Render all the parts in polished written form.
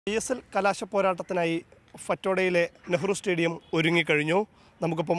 ESL കലാശ പോരാട്ടത്തിനായി ഫറ്റോഡയിലെ നെഹ്റു സ്റ്റേഡിയം ഒരുങ്ങിക്കഴിഞ്ഞു. നമുക്കിപ്പം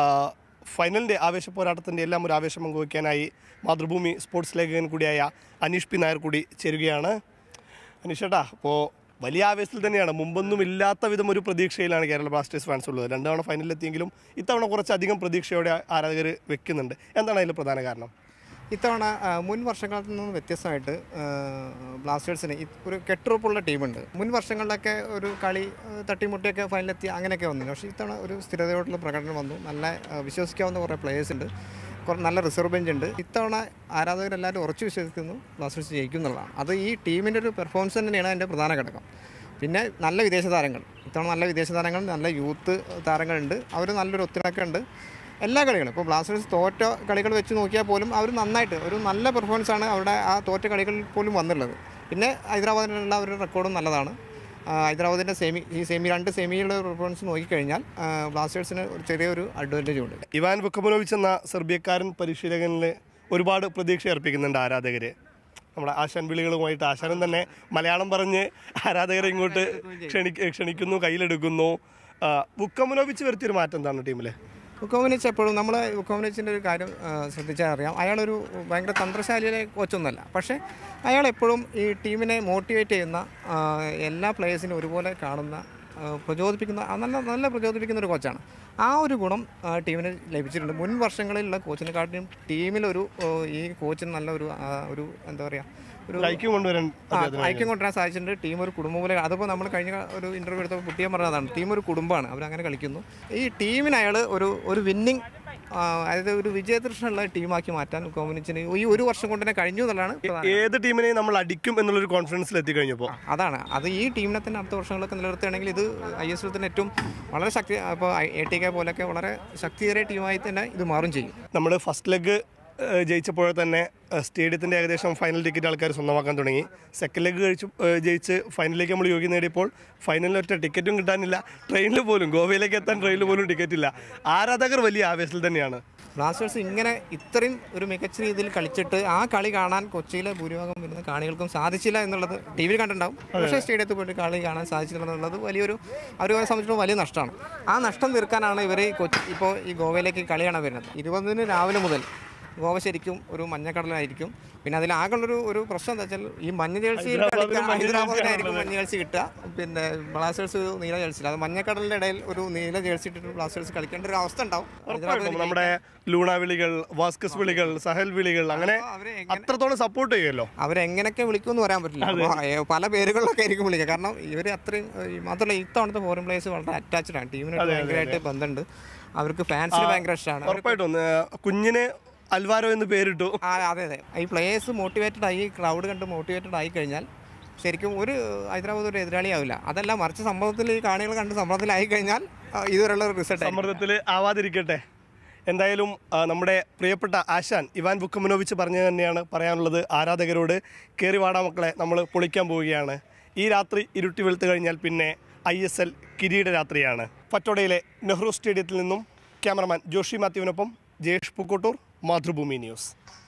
ഫൈനലിൻ്റെ ആവേശ പോരാട്ടത്തിൻ്റെ എല്ലാം ഒരു ആവേശം പങ്കുവയ്ക്കാനായി മാതൃഭൂമി സ്പോർട്സ് ലേഖകൻ കൂടിയായ അനീഷ് പി നായർ കൂടി ചേരുകയാണ്. അനീഷേട്ടാ, അപ്പോൾ വലിയ ആവേശത്തിൽ തന്നെയാണ്. മുമ്പൊന്നും ഇല്ലാത്ത വിധം ഒരു പ്രതീക്ഷയിലാണ് കേരള ബ്ലാസ്റ്റേഴ്സ് ഫാൻസ് ഉള്ളത്. 2 തവണ ഫൈനലിലെത്തിയെങ്കിലും ഇത്തവണ കുറച്ചധികം പ്രതീക്ഷയോടെ ആരാധകർ വെക്കുന്നുണ്ട്. എന്താണ് അതിൽ പ്രധാന കാരണം? ഇത്തവണ മുൻ വർഷങ്ങളിൽ നിന്ന് വ്യത്യസ്തമായിട്ട് ബ്ലാസ്റ്റേഴ്സിന് ഒരു കെട്ടുറപ്പുള്ള ടീമുണ്ട്. മുൻ വർഷങ്ങളിലൊക്കെ ഒരു കളി തട്ടിമുട്ടിയൊക്കെ ഫൈനലെത്തി അങ്ങനെയൊക്കെ വന്നു. പക്ഷേ ഇത്തവണ ഒരു സ്ഥിരതയോടുള്ള പ്രകടനം വന്നു. നല്ല വിശ്വസിക്കാവുന്ന കുറേ പ്ലേയേഴ്സ് ഉണ്ട്, നല്ല റിസർവ് ബെഞ്ച് ഉണ്ട്. ഇത്തവണ ആരാധകരെല്ലാവരും ഉറച്ചു വിശ്വസിക്കുന്നു ബ്ലാസ്റ്റേഴ്സ് ജയിക്കും എന്നുള്ളതാണ്. അത് ഈ ടീമിൻ്റെ ഒരു പെർഫോമൻസ് തന്നെയാണ് അതിൻ്റെ പ്രധാന ഘടകം. പിന്നെ നല്ല വിദേശ താരങ്ങൾ, ഇത്തവണ നല്ല വിദേശ താരങ്ങൾ, നല്ല യൂത്ത് താരങ്ങളുണ്ട്. അവർ നല്ലൊരു ഒത്തിണക്കമുണ്ട് എല്ലാ കളികളും. ഇപ്പോൾ ബ്ലാസ്റ്റേഴ്സ് തോറ്റ കളികൾ വെച്ച് നോക്കിയാൽ പോലും അവർ നന്നായിട്ട് ഒരു നല്ല പെർഫോമൻസാണ് അവരുടെ ആ തോറ്റ കളികളിൽ പോലും വന്നുള്ളത്. പിന്നെ ഹൈദരാബാദിനുള്ള അവരുടെ റെക്കോർഡും നല്ലതാണ്. ഹൈദരാബാദിൻ്റെ രണ്ട് സെമിയുടെ പെർഫോമൻസ് നോക്കിക്കഴിഞ്ഞാൽ ബ്ലാസ്റ്റേഴ്സിന് ഒരു ചെറിയൊരു അഡ്വാൻറ്റേജ് ഉണ്ട്. ഇവാൻ വുക്കമനോവിച്ച് എന്ന സെർബിയക്കാരൻ പരിശീലകനിൽ ഒരുപാട് പ്രതീക്ഷ അർപ്പിക്കുന്നുണ്ട് ആരാധകർ. നമ്മുടെ ആശാൻ വിളികളുമായിട്ട് ആശാനും തന്നെ മലയാളം പറഞ്ഞ് ആരാധകരെ ഇങ്ങോട്ട് ക്ഷണിക്കുന്നു, കയ്യിലെടുക്കുന്നു. വുക്കമനോവിച്ച് വരുത്തിയൊരു മാറ്റം എന്താണ് ടീമിൽ? വുക്കോവിനിച്ച് എപ്പോഴും നമ്മൾ വുക്കോവിനിച്ചിൻ്റെ ഒരു കാര്യം ശ്രദ്ധിച്ചാൽ അറിയാം. അയാളൊരു ഭയങ്കര തന്ത്രശാലിയിലെ കോച്ചൊന്നുമല്ല. പക്ഷേ അയാളെപ്പോഴും ഈ ടീമിനെ മോട്ടിവേറ്റ് ചെയ്യുന്ന, എല്ലാ പ്ലേയേഴ്സിനും ഒരുപോലെ കാണുന്ന, പ്രചോദിപ്പിക്കുന്ന നല്ല പ്രചോദിപ്പിക്കുന്ന ഒരു കോച്ചാണ്. ആ ഒരു ഗുണം ടീമിന് ലഭിച്ചിട്ടുണ്ട്. മുൻ വർഷങ്ങളിലുള്ള കോച്ചിനെക്കാട്ടിലും ടീമിലൊരു ഈ കോച്ചിന് നല്ല ഒരു എന്താ പറയുക, ഒരു ഐക്യം കൊണ്ടുവരാൻ സാധിച്ചിട്ടുണ്ട്. ടീം ഒരു കുടുംബം പോലെ. അതിപ്പോൾ നമ്മൾ കഴിഞ്ഞ ഒരു ഇൻ്റർവ്യൂ എടുത്തപ്പോൾ കുട്ടിയെ പറഞ്ഞതാണ്, ടീം ഒരു കുടുംബമാണ്, അവരങ്ങനെ കളിക്കുന്നു. ഈ ടീമിന് അയാൾ ഒരു വിന്നിങ്, അതായത് ഒരു വിജയതൃഷ്ണയുള്ള ടീമാക്കി മാറ്റാൻ കോമ്പിനിച്ചിന് ഈ ഒരു വർഷം കൊണ്ട് തന്നെ കഴിഞ്ഞു എന്നുള്ളതാണ്. ഏത് ടീമിനെയും നമ്മൾ അടിക്കും എന്നുള്ളൊരു കോൺഫിഡൻസിൽ എത്തിക്കഴിഞ്ഞപ്പോൾ അതാണ് അത്. ഈ ടീമിനെ തന്നെ അടുത്ത വർഷങ്ങളൊക്കെ നിലനിർത്തുകയാണെങ്കിൽ ഇത് ISL തന്നെ ഏറ്റവും വളരെ ശക്തി, ഇപ്പോൾ ATK പോലെയൊക്കെ വളരെ ശക്തിയേറിയ ടീമായി തന്നെ ഇത് മാറും ചെയ്യും. നമ്മൾ ഫസ്റ്റ് ലെഗ് ജയിച്ചപ്പോൾ തന്നെ സ്റ്റേഡിയത്തിൻ്റെ ഏകദേശം ഫൈനൽ ടിക്കറ്റ് ആൾക്കാർ സ്വന്തമാക്കാൻ തുടങ്ങി. സെക്കൻഡ് ലെഗ് ജയിച്ച് ഫൈനലിലേക്ക് നമ്മൾ യോഗ്യം നേടിയപ്പോൾ ഫൈനലിൽ ഒറ്റ ടിക്കറ്റും കിട്ടാനില്ല. ട്രെയിനിൽ പോലും, ഗോവയിലേക്ക് എത്താൻ ട്രെയിനിൽ പോലും ടിക്കറ്റില്ല. ആരാധകർ വലിയ ആവേശത്തിൽ തന്നെയാണ്. ബ്ലാസ്റ്റേഴ്സ് ഇങ്ങനെ ഇത്രയും ഒരു മികച്ച രീതിയിൽ കളിച്ചിട്ട് ആ കളി കാണാൻ കൊച്ചിയിലെ ഭൂരിഭാഗം വരുന്ന കാണികൾക്കും സാധിച്ചില്ല എന്നുള്ളത് TV കണ്ടിട്ടുണ്ടാവും. പക്ഷേ സ്റ്റേഡിയത്തിൽ പോയിട്ട് കളി കാണാൻ സാധിച്ചില്ല എന്നുള്ളത് അവരെ സംബന്ധിച്ചിടത്തോളം വലിയ നഷ്ടമാണ്. ആ നഷ്ടം തീർക്കാനാണ് ഇവർ ഇപ്പോൾ ഈ ഗോവയിലേക്ക് കളി കാണാൻ വരുന്നത്. 20 രാവിലെ മുതൽ ഗോവ ശരിക്കും ഒരു മഞ്ഞക്കടലായിരിക്കും. പിന്നെ അതിലാകെയുള്ളൊരു പ്രശ്നം എന്താ വെച്ചാൽ ഈ മഞ്ഞ ജേഴ്സി ഹൈദരാബാദിനായിരിക്കും മഞ്ഞ ജേഴ്സി കിട്ടുക, പിന്നെ ബ്ലാസ്റ്റേഴ്സ് നീല ജേഴ്സിയില്ല. അത് മഞ്ഞക്കടലിൻ്റെ ഇടയിൽ ഒരു നീല ജേഴ്സി ഇട്ടിട്ട് ബ്ലാസ്റ്റേഴ്സ് കളിക്കേണ്ട ഒരു അവസ്ഥ ഉണ്ടാവും. നമ്മുടെ ലൂണ വിളികൾ, വാസ്കസ് വിളികൾ, സഹൽ വിളികൾ, അങ്ങനെ അത്രത്തോളം സപ്പോർട്ട് ചെയ്യുമല്ലോ. അവരെങ്ങനെയൊക്കെ വിളിക്കുമെന്ന് പറയാൻ പറ്റില്ല. പല പേരുകളിലൊക്കെ ആയിരിക്കും വിളിക്കുക. കാരണം ഇവർ അത്രയും, മാത്രമല്ല ഇത്തവണത്തെ ഫോറിൻ പ്ലേയേഴ്സ് വളരെ അറ്റാച്ച്ഡ് ആണ്. ടീമിന് ഭയങ്കരമായിട്ട് ബന്ധമുണ്ട്. അവർക്ക് ഫാൻസിന് ഭയങ്കര ഇഷ്ടമാണ്. ഉറപ്പായിട്ടും കുഞ്ഞിന് അൽവാരോ എന്ന് പേരിട്ടു. അതെ. ഈ പ്ലേയേഴ്സ് മോട്ടിവേറ്റഡ് ആയി, ക്രൗഡ് കണ്ട് മോട്ടിവേറ്റഡ് ആയി കഴിഞ്ഞാൽ ശരിക്കും ഒരു ഹൈദരാബാദ് ഒരു എതിരാളിയാവില്ല. അതല്ല, മറിച്ച് സമ്മർദ്ദത്തിൽ ഈ കാണികൾ കണ്ട് സമ്മർദ്ദത്തിലായി കഴിഞ്ഞാൽ ഇതുവരെയുള്ള റിസൾട്ട് സമ്മർദ്ദത്തിൽ ആവാതിരിക്കട്ടെ. എന്തായാലും നമ്മുടെ പ്രിയപ്പെട്ട ആശാൻ ഇവാൻ വുക്കമനോവിച്ച് പറഞ്ഞത് തന്നെയാണ് പറയാനുള്ളത് ആരാധകരോട്. കയറി വാടാ മക്കളെ, നമ്മൾ പൊളിക്കാൻ പോവുകയാണ്. ഈ രാത്രി ഇരുട്ടി വെളുത്ത് കഴിഞ്ഞാൽ പിന്നെ ISL കിരീട രാത്രിയാണ്. ഫറ്റോഡയിലെ നെഹ്റു സ്റ്റേഡിയത്തിൽ നിന്നും ക്യാമറമാൻ ജോഷി മാത്യുവിനൊപ്പം ജയേഷ് പൂക്കോട്ടൂർ, മാതൃഭൂമി ന്യൂസ്.